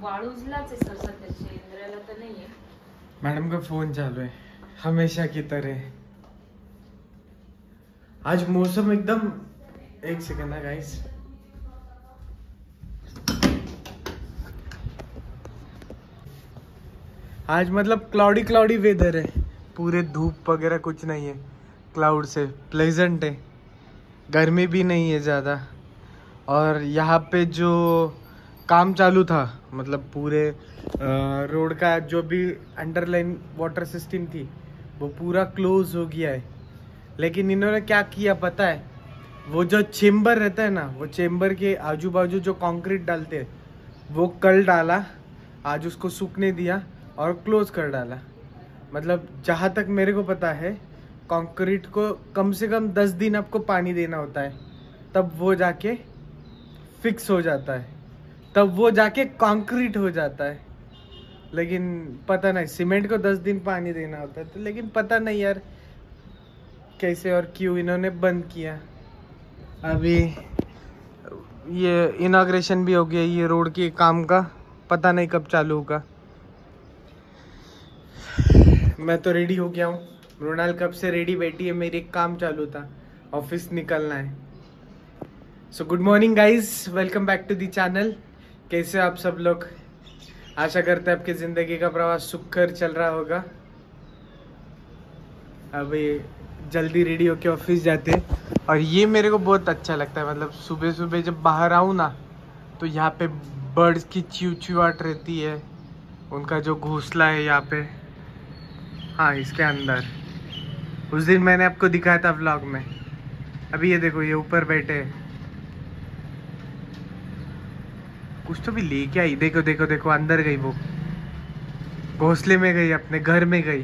वाळूजलाच आहे सर सध्या, शेंद्र्याला तर नाहीये. मैडम का फोन चालू है हमेशा की तरह. आज मौसम एकदम, एक सेकंड है गाइस. आज मतलब क्लाउडी क्लाउडी वेदर है, पूरे धूप वगैरह कुछ नहीं है, क्लाउड से प्लेजेंट है, गर्मी भी नहीं है ज़्यादा. और यहाँ पे जो काम चालू था, मतलब पूरे रोड का जो भी अंडरलाइन वाटर सिस्टम थी वो पूरा क्लोज हो गया है. लेकिन इन्होंने क्या किया पता है, वो जो चेम्बर रहता है ना, वो चेम्बर के आजू बाजू जो कंक्रीट डालते हैं वो कल डाला, आज उसको सूखने दिया और क्लोज कर डाला. मतलब जहाँ तक मेरे को पता है कंक्रीट को कम से कम 10 दिन आपको पानी देना होता है, तब वो जाके फिक्स हो जाता है, तब वो जाके कंक्रीट हो जाता है. लेकिन पता नहीं, सीमेंट को 10 दिन पानी देना होता है. तो लेकिन पता नहीं यार कैसे और क्यों इन्होंने बंद किया. अभी ये इनॉग्रेशन भी हो गया ये रोड के काम का, पता नहीं कब चालू होगा. मैं तो रेडी हो गया हूँ, मृणाल कब से रेडी बैठी है, मेरे काम चालू था, ऑफिस निकलना है. So good morning guys, welcome back to the channel. कैसे आप सब लोग, आशा करते हैं आपकी ज़िंदगी का प्रवास सुखकर चल रहा होगा. अभी जल्दी रेडी होके ऑफिस जाते हैं. और ये मेरे को बहुत अच्छा लगता है, मतलब सुबह सुबह जब बाहर आऊँ ना तो यहाँ पे बर्ड्स की चिवचिवाहट रहती है, उनका जो घोंसला है यहाँ पे, हाँ इसके अंदर. उस दिन मैंने आपको दिखाया था व्लॉग में. अभी ये देखो, ये ऊपर बैठे हैं, कुछ तो भी लेके आई. देखो देखो देखो, अंदर गई, वो घोंसले में गई, अपने घर में गई.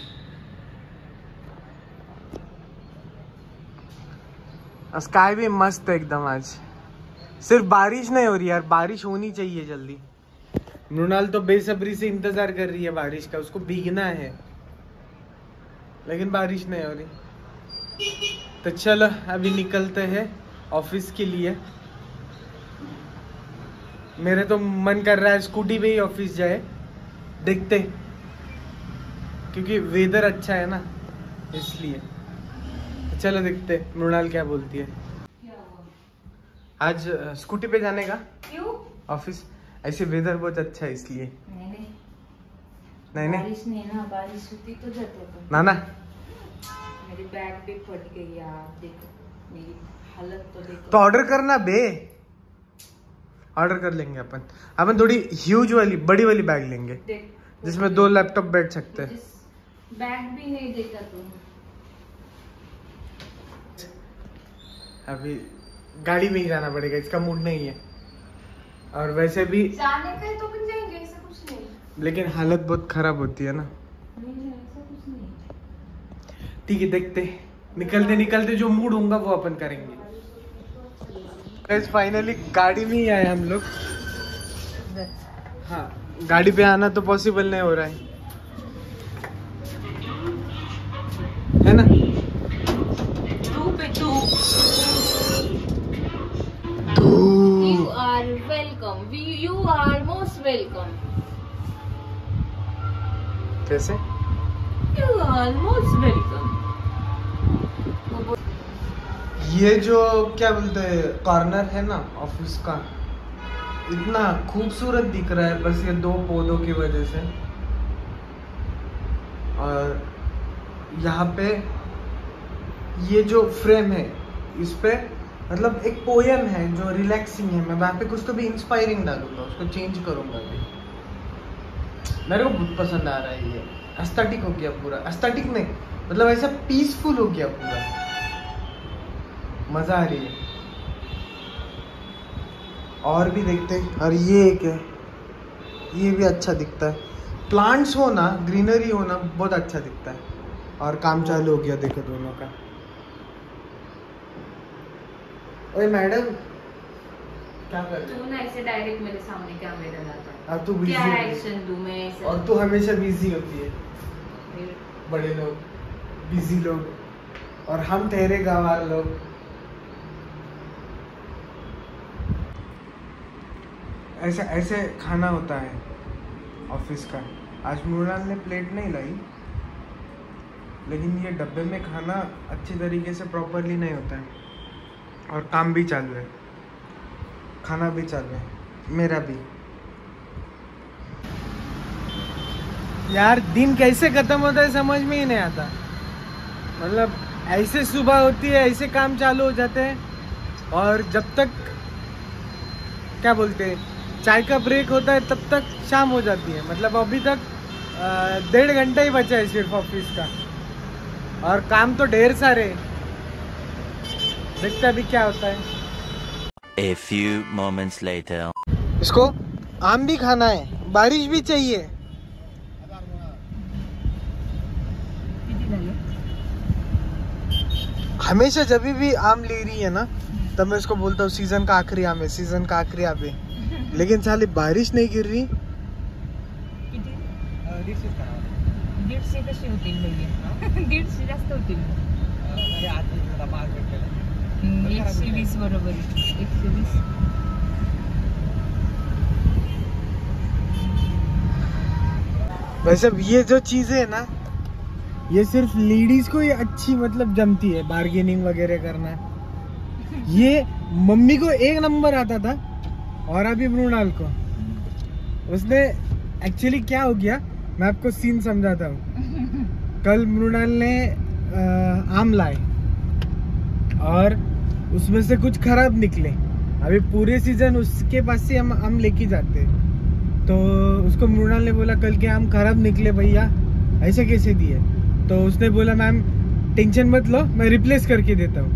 स्काई भी मस्त है एकदम आज. सिर्फ बारिश नहीं हो रही यार, बारिश होनी चाहिए जल्दी. मृणाल तो बेसब्री से इंतजार कर रही है बारिश का, उसको भीगना है, लेकिन बारिश नहीं हो रही. तो चलो अभी निकलते हैं ऑफिस के लिए. मेरे तो मन कर रहा है स्कूटी पे ही ऑफिस जाए, देखते, क्योंकि वेदर अच्छा है ना इसलिए. चलो देखते मृणाल क्या बोलती है. आज स्कूटी पे जाने का, क्यों ऑफिस, ऐसे वेदर बहुत अच्छा है इसलिए. नहीं बारिश नहीं ना, बारिश होती तो जाते अपन. ना मेरी बैग भी फट गई यार, देखो मेरी हालत तो देखो. तो ऑर्डर करना बे, ऑर्डर कर लेंगे अपन. अपन थोड़ी ह्यूज वाली बड़ी वाली बैग लेंगे जिसमें 2 लैपटॉप बैठ सकते हैं. बैग भी नहीं देता तुम. अभी गाड़ी में ही जाना पड़ेगा, इसका मूड नहीं है. और वैसे भी जाने का तो बन जाएंगे, ऐसा कुछ नहीं. लेकिन हालत बहुत खराब होती है ना. नहीं ऐसा कुछ नहीं. ठीक है, देखते निकलते निकलते जो मूड होगा वो अपन करेंगे. फाइनली गाड़ी में ही आए हम लोग. हाँ, गाड़ी पे आना तो पॉसिबल नहीं हो रहा है ना. You are welcome. You are most welcome. कैसे? You are most welcome. ये जो क्या बोलते हैं कॉर्नर है ना ऑफिस का, इतना खूबसूरत दिख रहा है बस ये 2 पौधों की वजह से. और यहाँ पे ये जो फ्रेम है इस पे मतलब एक पोयम है जो रिलैक्सिंग है. मैं वहाँ पे कुछ तो भी इंस्पायरिंग डालूंगा, उसको चेंज करूंगा अभी. मेरे को बहुत पसंद आ रहा है ये. एस्थेटिक हो गया पूरा, एस्थेटिक नहीं मतलब ऐसा पीसफुल हो गया पूरा, मजा आ रही है. और भी देखते हैं. और ये एक है, ये भी अच्छा दिखता है. प्लांट्स हो ना, ग्रीनरी हो ना, बहुत अच्छा दिखता है. और काम चालू हो गया देखो दोनों का. ओए मैडम क्या कर रही तू ना ऐसे डायरेक्ट मेरे सामने कैमरा लाता है. अब तू बिजी क्या एक्शन दूं मैं ऐसे? और तू हमेशा बिजी होती है. बड़े लोग, बिजी लोग, और हम ठहरे गंवार लोग. ऐसा ऐसे खाना होता है ऑफिस का। आज मृणाल ने प्लेट नहीं लाई, लेकिन ये डब्बे में खाना अच्छी तरीके से प्रॉपरली नहीं होता है। और काम भी चालू है, खाना भी चालू है, मेरा भी। यार दिन कैसे खत्म होता है समझ में ही नहीं आता। मतलब ऐसे सुबह होती है, ऐसे काम चालू हो जाते हैं, और जब तक क्या बोलते हैं चाय का ब्रेक होता है तब तक शाम हो जाती है। मतलब अभी तक 1.5 घंटा ही बचा है सिर्फ ऑफिस का, और काम तो ढेर सारे। देखते अभी क्या होता है। A few moments later. इसको आम भी खाना है, बारिश भी चाहिए। हमेशा जब भी आम ले रही है ना, तब मैं इसको बोलता हूँ सीजन का आखिरी आम है, सीजन का आखिरी आम है। लेकिन साली बारिश नहीं गिर रही। 150 कशी होतील भैया? 150 जास्त होतील. 120 बरोबर. 120. वैसे ये जो चीजें है ना, ये सिर्फ लेडीज को ही अच्छी मतलब जमती है, बार्गेनिंग वगैरह करना। ये मम्मी को एक नंबर आता था, और अभी मृणाल को। उसने एक्चुअली क्या हो गया, मैं आपको सीन समझाता हूँ। कल मृणाल ने आम लाए और उसमें से कुछ खराब निकले। अभी पूरे सीजन उसके पास से हम आम लेके जाते हैं, तो उसको मृणाल ने बोला कल के आम खराब निकले भैया, ऐसे कैसे दिए? तो उसने बोला मैम टेंशन मत लो, मैं रिप्लेस करके देता हूँ।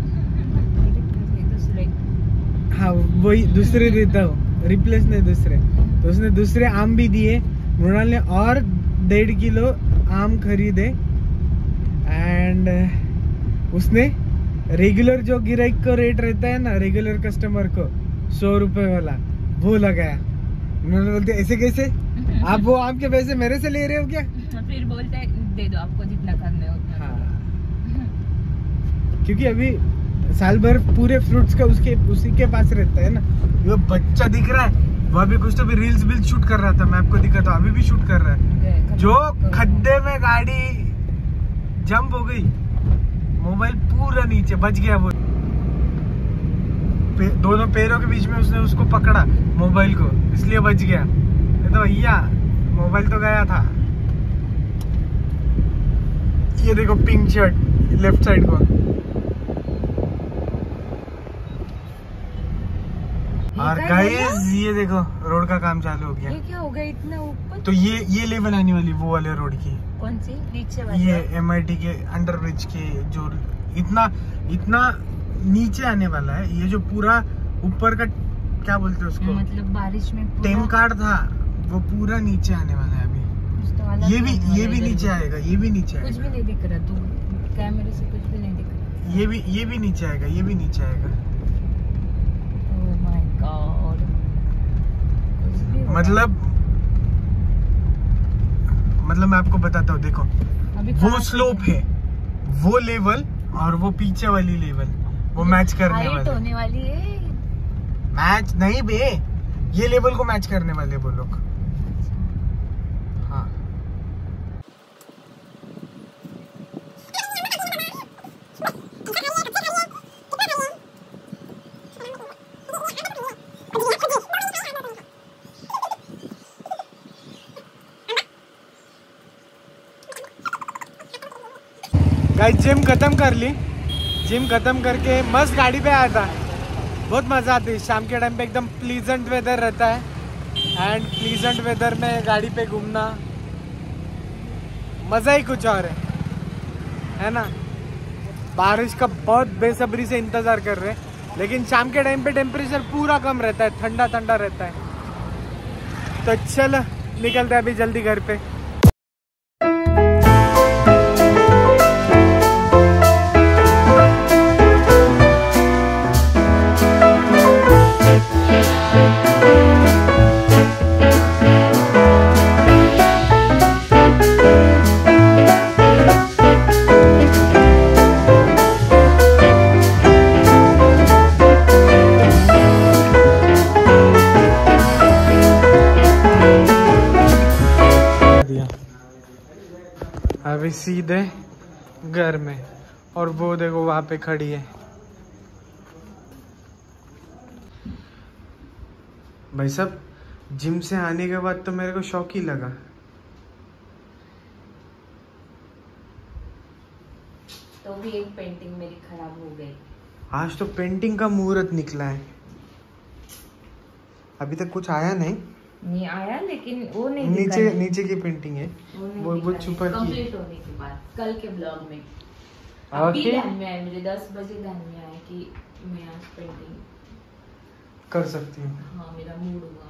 हाँ वही दूसरे देता हूँ, रिप्लेस नहीं दूसरे। तो उसने दूसरे आम भी दिए। मृणाल ने और 1.5 किलो आम खरीदे, एंड उसने रेगुलर जो गिराइक को रेट रहता है ना, रेगुलर कस्टमर को 100 रुपए वाला, वो लगाया। मृणाल बोलते ऐसे कैसे, आप वो आम के पैसे मेरे से ले रहे हो क्या? फिर बोलते हैं दे दो, आपको जितना करना हो उतना। हाँ, क्योंकि अभी साल भर पूरे फ्रूट्स का उसी के पास रहता है ना। वो बच्चा दिख रहा है, वो अभी कुछ तो भी रील्स बिल्स शूट कर रहा था, मैं आपको दिखाता हूँ, अभी भी शूट कर रहा है। जो खड्डे में गाड़ी जंप हो गई, मोबाइल पूरा नीचे बच गया। वो दोनों पैरों के बीच में उसने उसको पकड़ा मोबाइल को, इसलिए बच गया। नहीं तो भैया मोबाइल तो गया था। ये देखो पिंक शर्ट लेफ्ट साइड को। और गाइस ये देखो रोड का काम चालू हो गया। ये क्या हो गया इतना ऊपर? तो ये लेवल आने वाली वो वाले रोड की। कौन सी? नीचे वाली? ये MIT के अंडर ब्रिज के जो इतना नीचे आने वाला है। ये जो पूरा ऊपर का क्या बोलते हैं उसको, मतलब बारिश में टेम कार्ड था, वो पूरा नीचे आने वाला है अभी। तो ये भी नीचे आएगा, ये भी नीचे कुछ भी आएगा। नहीं दिख रहा, तू कैमरे से कुछ भी नहीं दिख रहा। ये भी नीचे आएगा, ये भी नीचे आएगा। ओह माय गॉड, मतलब मैं आपको बताता हूँ, देखो अभी वो स्लोप है, वो लेवल और वो पीछे वाली लेवल, वो मैच करने हाइट वाले। होने वाली है। मैच नहीं बे, ये लेवल को मैच करने वाले वो लोग। हाँ गाइस जिम खत्म कर ली। जिम खत्म करके मस्त गाड़ी पे आया था, बहुत मज़ा आती है। शाम के टाइम पे एकदम प्लीजेंट वेदर रहता है, एंड प्लीजेंट वेदर में गाड़ी पे घूमना मज़ा ही कुछ और है ना। बारिश का बहुत बेसब्री से इंतज़ार कर रहे हैं, लेकिन शाम के टाइम पे टेम्परेचर पूरा कम रहता है, ठंडा ठंडा रहता है। तो चल निकलते हैं अभी जल्दी घर पे। अभी सीधे घर में। और वो देखो वहां पे खड़ी है। भाई साहब जिम से आने के बाद तो मेरे को शौक ही लगा। तो भी एक पेंटिंग मेरी खराब हो गई। आज तो पेंटिंग का मुहूर्त निकला है। अभी तक कुछ आया नहीं आया, लेकिन वो नहीं नीचे की पेंटिंग है वो छुपा की कंप्लीट होने के बाद कल के ब्लॉग में। अभी ध्यान में आया मुझे, 10 बजे ध्यान में आया कि मैं आज पेंटिंग कर सकती हूँ। हाँ मेरा मूड हुआ।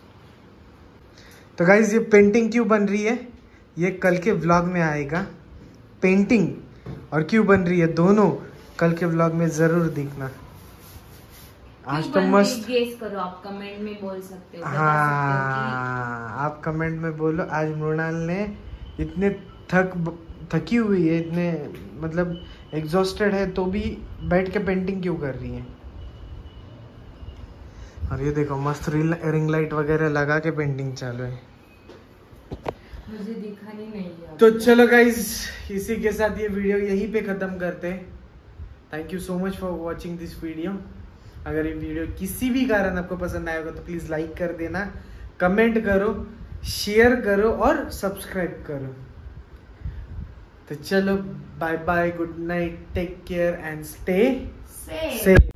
तो गाइज ये पेंटिंग क्यों बन रही है ये कल के व्लॉग में आएगा। पेंटिंग और क्यों बन रही है दोनों कल के व्लॉग में जरूर देखना। आज तो मस्त गेस करो, आप कमेंट में बोल सकते हो। हाँ आप कमेंट में बोलो। आज मृणाल ने इतने थकी हुई है, इतने मतलब एग्जॉस्टेड है, तो भी बैठ के पेंटिंग क्यों कर रही है। और ये देखो मस्त रिंग लाइट वगैरह लगा के पेंटिंग चालू है। मुझे दिखानी नहीं है। तो चलो गाइज इसी के साथ ये वीडियो यहीं पे खत्म करते हैं। Thank you so much for watching this video. अगर ये वीडियो किसी भी कारण आपको पसंद आएगा तो प्लीज लाइक कर देना, कमेंट करो, शेयर करो और सब्सक्राइब करो। तो चलो bye bye, good night, take care and stay safe.